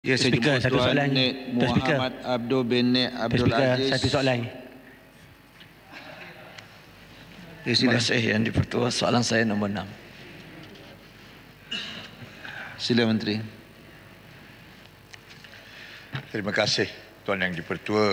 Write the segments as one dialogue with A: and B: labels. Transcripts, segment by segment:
A: Ya, saya jumpa
B: satu
A: Tuan
B: soalan.
A: Nek Muhammad Abdul bin Nek Abdul Aziz.
B: Satu soalan.
A: Ya,
C: Terima kasih Yang di-Pertua. Soalan saya nombor 6.
A: Sila Menteri.
D: Terima kasih Tuan Yang di-Pertua.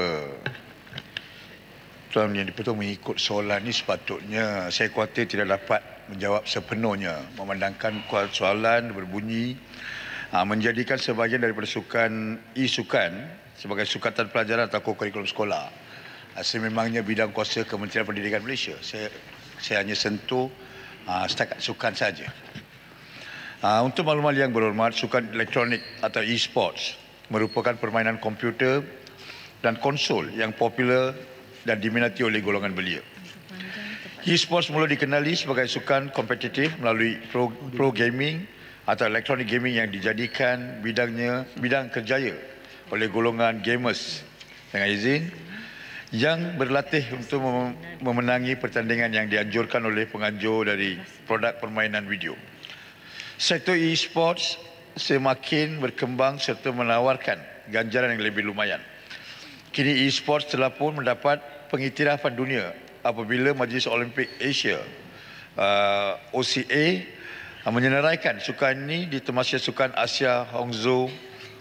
D: Tuan Yang di-Pertua mengikut soalan ini sepatutnya saya khawatir tidak dapat menjawab sepenuhnya, memandangkan soalan berbunyi menjadikan sebahagian daripada sukan sebagai sukatan pelajaran atau kurikulum sekolah. Sememangnya bidang kuasa Kementerian Pendidikan Malaysia. Saya hanya sentuh setakat sukan saja. Untuk maklumat yang berhormat, sukan elektronik atau e-sports merupakan permainan komputer dan konsol yang popular dan diminati oleh golongan belia. E-sports mula dikenali sebagai sukan kompetitif melalui pro gaming atau electronic gaming yang dijadikan bidang kerjaya oleh golongan gamers dengan izin yang berlatih untuk memenangi pertandingan yang dianjurkan oleh penganjur dari produk permainan video. Sektor e-sports semakin berkembang serta menawarkan ganjaran yang lebih lumayan. Kini e-sports telah pun mendapat pengiktirafan dunia apabila Majlis Olimpik Asia OCA menyenaraikan sukan ini di Temasya Sukan Asia Hangzhou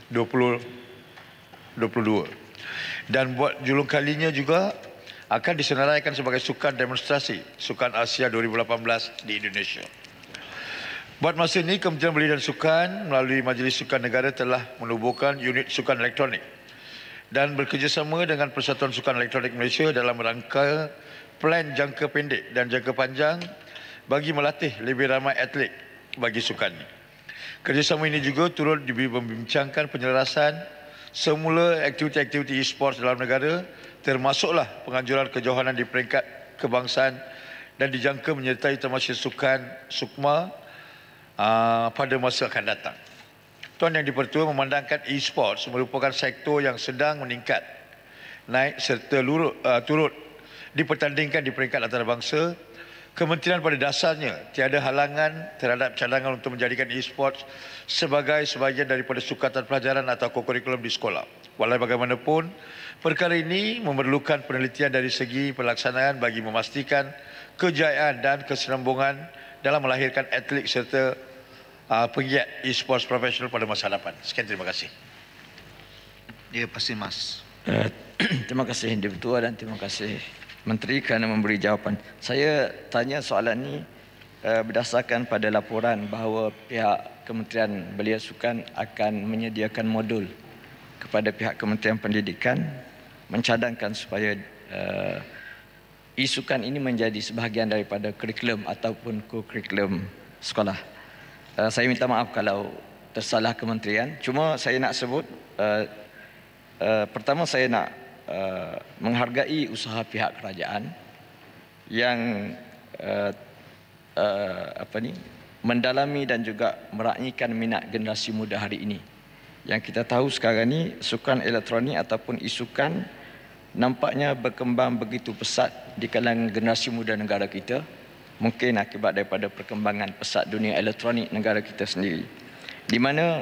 D: 2022. Dan buat julung kalinya juga akan disenaraikan sebagai sukan demonstrasi Sukan Asia 2018 di Indonesia. Buat masa ini, Kementerian Belia dan Sukan melalui Majlis Sukan Negara telah menubuhkan unit sukan elektronik dan bekerjasama dengan Persatuan Sukan Elektronik Malaysia dalam rangka plan jangka pendek dan jangka panjang bagi melatih lebih ramai atlet bagi sukan ini. Kerjasama ini juga turut membincangkan penyelarasan semula aktiviti-aktiviti e-sports dalam negara, termasuklah penganjuran kejohanan di peringkat kebangsaan dan dijangka menyertai Tamasya Sukan SUKMA pada masa akan datang. Tuan Yang di-Pertua, memandangkan e-sports merupakan sektor yang sedang meningkat, naik serta turut dipertandingkan di peringkat antarabangsa. Kementerian pada dasarnya tiada halangan terhadap cadangan untuk menjadikan e-sports sebagai sebahagian daripada sukatan pelajaran atau kurikulum di sekolah. Walau bagaimanapun, perkara ini memerlukan penelitian dari segi pelaksanaan bagi memastikan kejayaan dan kesinambungan dalam melahirkan atlet serta penggiat e-sports profesional pada masa hadapan. Sekian, terima kasih.
A: Ya, pasti Mas.
C: Terima kasih Yang di-Pertua dan terima kasih Menteri kerana memberi jawapan. Saya tanya soalan ini berdasarkan pada laporan bahawa pihak Kementerian Belia Sukan akan menyediakan modul kepada pihak Kementerian Pendidikan mencadangkan supaya e-sukan ini menjadi sebahagian daripada kurikulum ataupun kurikulum sekolah. Saya minta maaf kalau tersalah kementerian. Cuma saya nak sebut, pertama saya nak menghargai usaha pihak kerajaan yang mendalami dan juga meraihkan minat generasi muda hari ini. Yang kita tahu sekarang ni sukan elektronik ataupun e-sukan nampaknya berkembang begitu pesat di kalangan generasi muda negara kita, mungkin akibat daripada perkembangan pesat dunia elektronik negara kita sendiri, di mana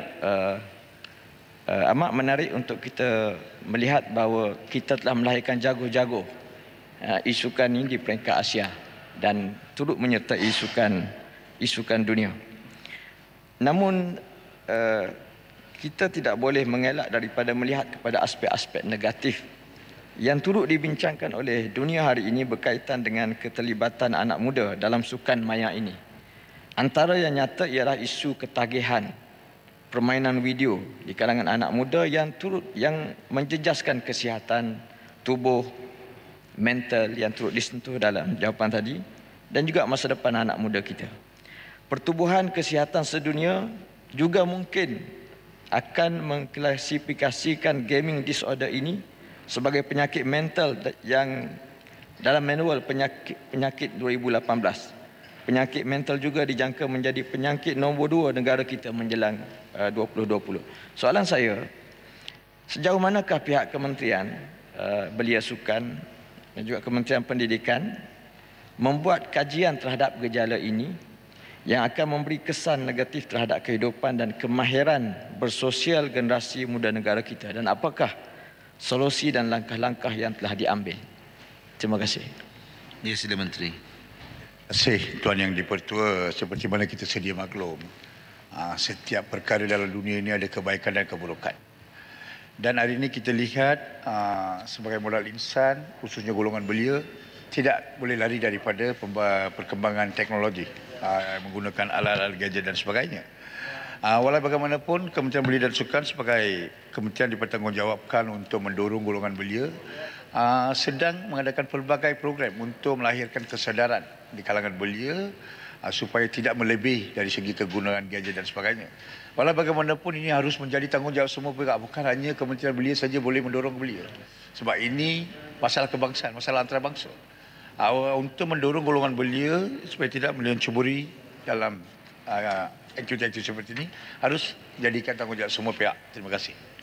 C: amat menarik untuk kita melihat bahawa kita telah melahirkan jago-jago e-sukan ini di peringkat Asia dan turut menyertai e-sukan dunia. Namun kita tidak boleh mengelak daripada melihat kepada aspek-aspek negatif yang turut dibincangkan oleh dunia hari ini berkaitan dengan keterlibatan anak muda dalam sukan maya ini. Antara yang nyata ialah isu ketagihan permainan video di kalangan anak muda yang menjejaskan kesihatan tubuh, mental yang turut disentuh dalam jawapan tadi, dan juga masa depan anak muda kita. Pertubuhan Kesihatan Sedunia juga mungkin akan mengklasifikasikan gaming disorder ini sebagai penyakit mental yang dalam manual penyakit 2018. Penyakit mental juga dijangka menjadi penyakit nombor 2 negara kita menjelang 2020. Soalan saya, sejauh manakah pihak Kementerian Belia Sukan dan juga Kementerian Pendidikan membuat kajian terhadap gejala ini yang akan memberi kesan negatif terhadap kehidupan dan kemahiran bersosial generasi muda negara kita, dan apakah solusi dan langkah-langkah yang telah diambil? Terima kasih.
A: Ya, sila Menteri.
D: Terima kasih Tuan Yang di-Pertua. Seperti mana kita sedia maklum, setiap perkara dalam dunia ini ada kebaikan dan keburukan. Dan hari ini kita lihat sebagai modal insan, khususnya golongan belia, tidak boleh lari daripada perkembangan teknologi, menggunakan alat-alat gadget dan sebagainya. Walau bagaimanapun, Kementerian Belia dan Sukan sebagai kementerian dipertanggungjawabkan untuk mendorong golongan belia, sedang mengadakan pelbagai program untuk melahirkan kesedaran di kalangan belia supaya tidak melebih dari segi kegunaan gadget dan sebagainya. Walau bagaimanapun, ini harus menjadi tanggungjawab semua pihak, bukan hanya Kementerian Belia saja boleh mendorong belia. Sebab ini masalah kebangsaan, masalah antarabangsa. Untuk mendorong golongan belia supaya tidak mencuburi dalam aktiviti-aktiviti seperti ini, harus jadikan tanggungjawab semua pihak. Terima kasih.